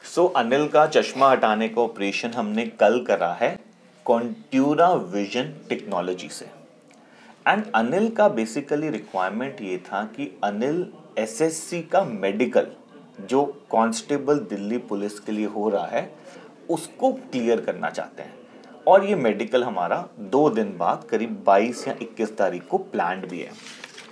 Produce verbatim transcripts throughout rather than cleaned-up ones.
सो so, Anil का चश्मा हटाने का ऑपरेशन हमने कल करा है कॉन्ट्यूरा विजन टेक्नोलॉजी से। एंड अनिल का बेसिकली रिक्वायरमेंट ये था कि अनिल एसएससी का मेडिकल जो कांस्टेबल दिल्ली पुलिस के लिए हो रहा है उसको क्लियर करना चाहते हैं, और ये मेडिकल हमारा दो दिन बाद करीब बाईस या इक्कीस तारीख को प्लान्ड भी है।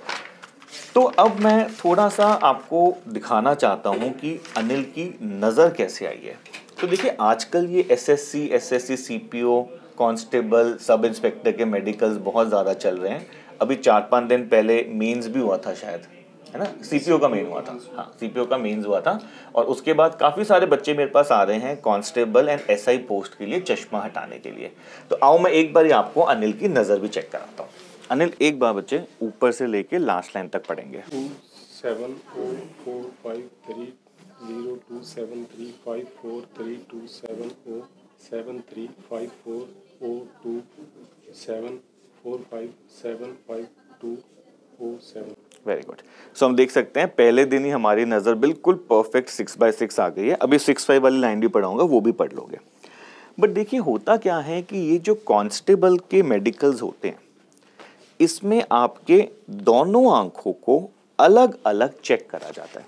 तो अब मैं थोड़ा सा आपको दिखाना चाहता हूँ कि अनिल की नज़र कैसे आई है। तो देखिए, आजकल ये SSC, SSC, CPO, constable, sub inspector के मेडिकल्स बहुत ज़्यादा चल रहे हैं। अभी चार पाँच दिन पहले मेंस भी हुआ था शायद, है ना, सीपीओ का मेन हुआ था। हाँ, सीपीओ का मेंस हुआ था। और उसके बाद काफ़ी सारे बच्चे मेरे पास आ रहे हैं कांस्टेबल एंड एसआई पोस्ट के लिए चश्मा हटाने के लिए। तो आओ मैं एक बार आपको अनिल की नज़र भी चेक कराता हूँ। अनिल, एक बार बच्चे ऊपर से लेके लास्ट लाइन तक पढ़ेंगे। Two seven O four five three zero two seven three five four three two seven O seven three five four O two seven four five seven five two O seven. Very good. So हम देख सकते हैं पहले दिन ही हमारी नज़र बिल्कुल perfect six by six आ गई है। अभी सिक्स फाइव वाली लाइन भी पढ़ाऊंगा, वो भी पढ़ लोगे। बट देखिए, होता क्या है कि ये जो कांस्टेबल के मेडिकल्स होते हैं इसमें आपके दोनों आंखों को अलग अलग चेक करा जाता है,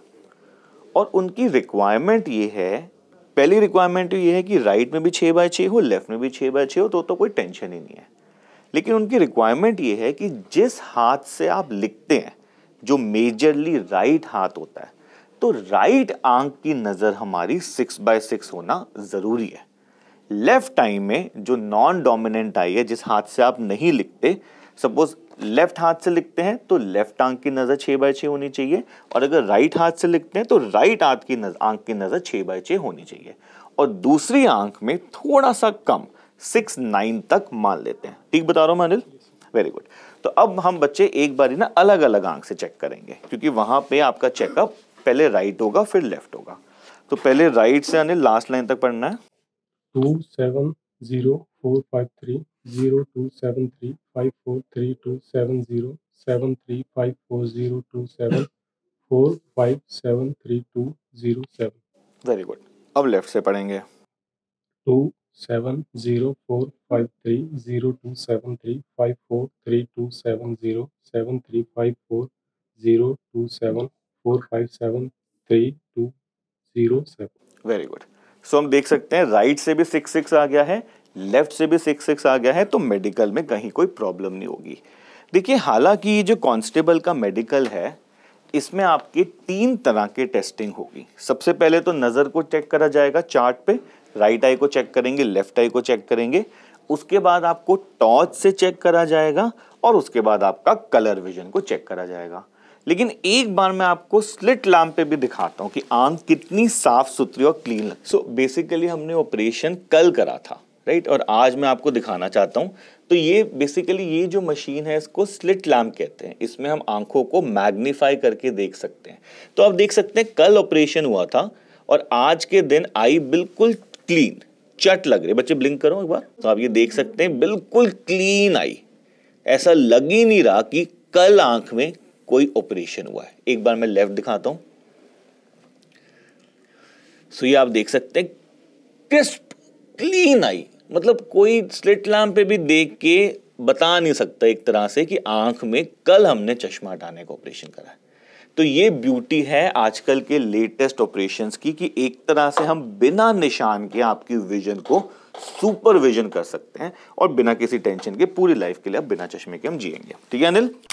और उनकी रिक्वायरमेंट ये है, पहली रिक्वायरमेंट ये है कि राइट में भी छः बाय छः हो, लेफ्ट में भी छः बाय छः हो, तो तो कोई टेंशन ही नहीं है। लेकिन उनकी रिक्वायरमेंट ये है कि जिस हाथ से आप लिखते हैं, जो मेजरली राइट हाथ होता है, तो राइट आंख की नज़र हमारी सिक्स बाय सिक्स होना ज़रूरी है। लेफ्ट आई में जो नॉन डोमिनेंट आई है, जिस हाथ से आप नहीं लिखते, सपोज लेफ्ट हाथ से लिखते हैं तो लेफ्ट आंख की नज़र छः बाय छः होनी चाहिए, और अगर राइट हाथ से लिखते हैं तो राइट हाथ की नज़र आंख की नज़र छः बाय छः होनी चाहिए, और दूसरी आंख में थोड़ा सा कम सिक्स नाइन तक मान लेते हैं। ठीक बता रहा हूँ मैं अनिल? Very good. तो अब हम बच्चे एक बारी ना अलग अलग आंख से चेक करेंगे, क्योंकि वहाँ पे आपका चेकअप पहले राइट होगा फिर लेफ्ट होगा। तो पहले राइट से अनिल लास्ट लाइन तक पढ़ना है। Two seven zero four five three zero two seven three five four three two seven zero seven three five four zero two seven four five seven three two zero seven. Very good. अब left से पढ़ेंगे। Two seven zero four five three zero two seven three five four three two seven zero seven three five four zero two seven four five seven three two zero seven. Very good. So हम देख सकते हैं right से भी six six आ गया है, left से भी सिक्स सिक्स आ गया है, तो मेडिकल में कहीं कोई प्रॉब्लम नहीं होगी। देखिए, हालांकि ये जो कांस्टेबल का मेडिकल है इसमें आपकी तीन तरह की टेस्टिंग होगी। सबसे पहले तो नज़र को चेक करा जाएगा चार्ट पे, राइट आई को चेक करेंगे, लेफ्ट आई को चेक करेंगे, उसके बाद आपको टॉर्च से चेक करा जाएगा, और उसके बाद आपका कलर विजन को चेक करा जाएगा। लेकिन एक बार मैं आपको स्लिट लैम्प पे भी दिखाता हूँ कि आंख कितनी साफ सुथरी और क्लीन लग। सो बेसिकली हमने ऑपरेशन कल करा था, राइट, और आज मैं आपको दिखाना चाहता हूँ। तो ये बेसिकली ये जो मशीन है इसको स्लिट लैम्प कहते हैं। इसमें हम आंखों को मैग्नीफाई करके देख सकते हैं। तो आप देख सकते हैं कल ऑपरेशन हुआ था और आज के दिन आई बिल्कुल क्लीन चट लग रही है। बच्चे ब्लिंक करो एक बार, तो आप ये देख सकते हैं बिल्कुल क्लीन आई, ऐसा लग ही नहीं रहा कि कल आंख में कोई ऑपरेशन हुआ है। एक बार मैं लेफ्ट दिखाता हूं। सो ये आप देख सकते हैं क्रिस्प क्लीन आई, मतलब कोई स्लिट लैम्प पे भी देख के बता नहीं सकता एक तरह से कि आंख में कल हमने चश्मा हटाने का ऑपरेशन करा है। तो ये ब्यूटी है आजकल के लेटेस्ट ऑपरेशंस की कि एक तरह से हम बिना निशान के आपकी विजन को सुपर विजन कर सकते हैं, और बिना किसी टेंशन के पूरी लाइफ के लिए अब बिना चश्मे के हम जिएंगे। ठीक है अनिल?